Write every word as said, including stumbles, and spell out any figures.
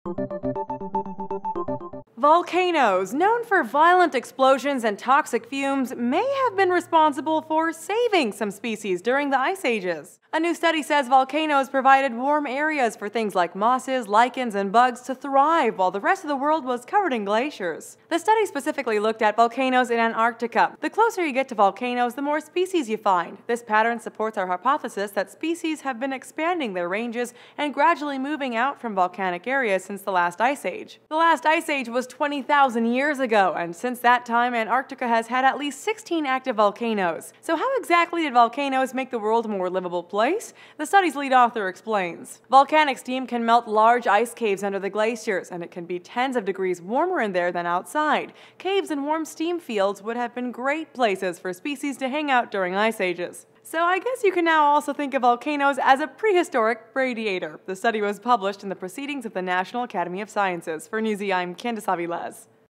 Volcanoes, known for violent explosions and toxic fumes, may have been responsible for saving some species during the ice ages. A new study says volcanoes provided warm areas for things like mosses, lichens, and bugs to thrive while the rest of the world was covered in glaciers. The study specifically looked at volcanoes in Antarctica. The closer you get to volcanoes, the more species you find. This pattern supports our hypothesis that species have been expanding their ranges and gradually moving out from volcanic areas since the last ice age. The last ice age was twenty thousand years ago, and since that time, Antarctica has had at least sixteen active volcanoes. So how exactly did volcanoes make the world a more livable place? The study's lead author explains. Volcanic steam can melt large ice caves under the glaciers, and it can be tens of degrees warmer in there than outside. Caves and warm steam fields would have been great places for species to hang out during ice ages. So I guess you can now also think of volcanoes as a prehistoric radiator. The study was published in the Proceedings of the National Academy of Sciences. For Newsy, I'm Candice Aviles.